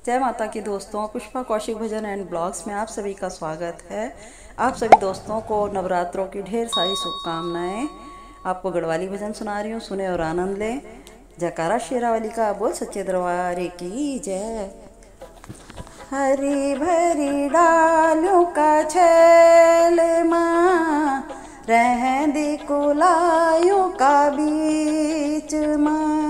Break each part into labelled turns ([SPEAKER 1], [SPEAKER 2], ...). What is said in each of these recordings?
[SPEAKER 1] जय माता की दोस्तों, पुष्पा कौशिक भजन एंड ब्लॉग्स में आप सभी का स्वागत है। आप सभी दोस्तों को नवरात्रों की ढेर सारी शुभकामनाएं। आपको गढ़वाली भजन सुना रही हूँ, सुने और आनंद लें। जयकारा शेरावाली का, बोल सच्चे दरबार की जय। हरी भरी डालों का छैल माँ, रहंदी कुलायों का बीच माँ।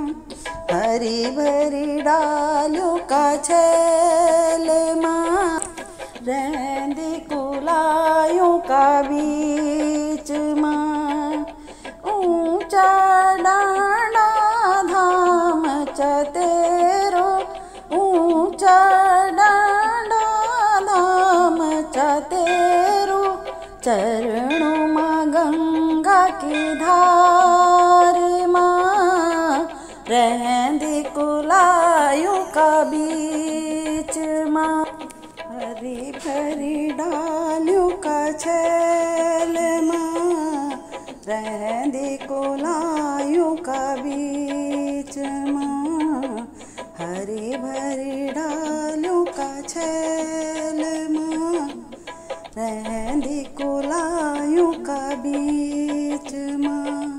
[SPEAKER 1] हरी भरी डालों का छैल माँ, रहंदी कुलायों का बीच माँ। ऊंचा डांडा धाम चतेरो, ऊंचा डांडा धाम चतेरो। चरणों माँ गंगा की धार माँ, रहंदी कुलायों का बीच माँ। हरी भरी डालियों का छैल माँ, रहंदी कुलायों का बीच माँ। हरी भरी डालियों का छैल माँ, रहंदी कुलायों का बीच माँ।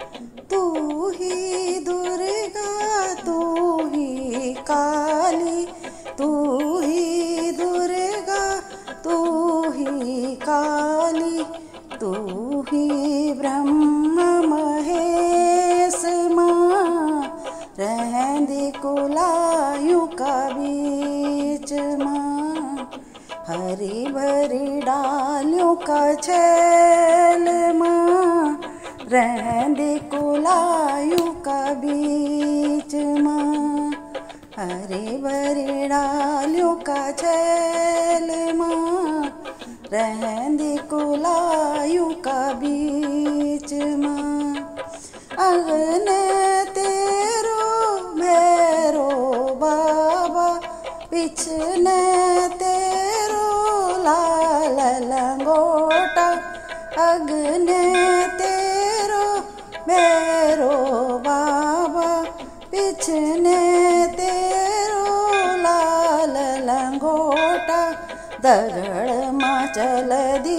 [SPEAKER 1] तू ही दुर्गा, तू ही काली, तू ही दुर्गा, तू ही काली, तू ही ब्रह्म महेश माँ, रहंदी कुलायों का बीच माँ। हरी भरी डालियों का छैल माँ, रहंदी कुलायों का बीच माँ। हरी भरी डालियों का छैल माँ, रहंदी कुलायों का बीच माँ। अगने तेरो भैरो बाबा, पिछने तेरो लाल लंगोटा। अगने तेरो भैरो बाबा, पिछने तेरो लाल लंगोटा। दगड़ माँ चल दी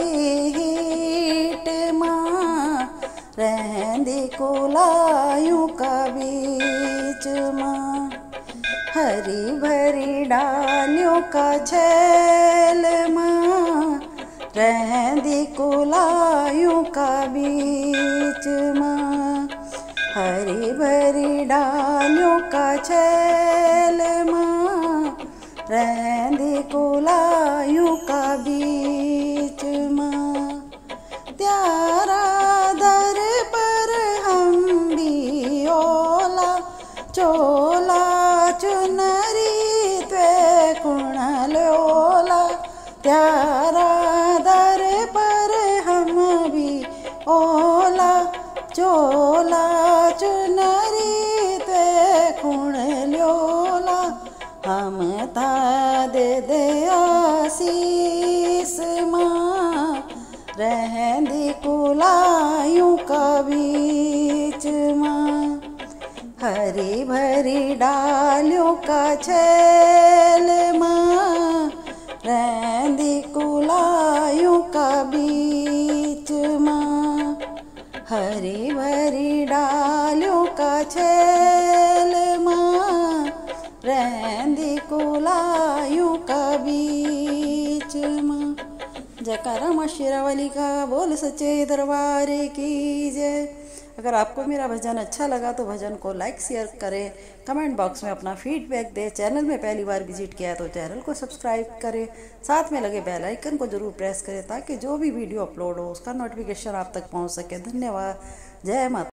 [SPEAKER 1] हीट माँ, रहंदी कुलायों का बीच माँ। हरी भरी डालियों का छैल माँ, रहंदी कुलायों का बीच माँ। हरी भरी डालियों का छैल माँ, रहंदी कुलायों का बीच माँ। त्यारा दर पर हम भी ओला, चोला चुनरी त्वे कुण लोला। त्यारा दर पर हम भी ओला, चोला चुनरी त्वे कुण लोला। हम ता दे आशीष माँ, रहंदी कुलायों का बीच माँ। हरी भरी डालियों का छैल माँ, रहंदी कुलायों का बीच माँ। हरी भरी डालियों का छैल माँ, रहंदी कुलायों का बीच माँ। जयकारा माँ शेरावाली का, बोल सच्चे दरबार की जय। अगर आपको मेरा भजन अच्छा लगा तो भजन को लाइक शेयर करें, कमेंट बॉक्स में अपना फीडबैक दें। चैनल में पहली बार विजिट किया है तो चैनल को सब्सक्राइब करें, साथ में लगे बेल आइकन को जरूर प्रेस करें ताकि जो भी वीडियो अपलोड हो उसका नोटिफिकेशन आप तक पहुंच सके। धन्यवाद। जय माता।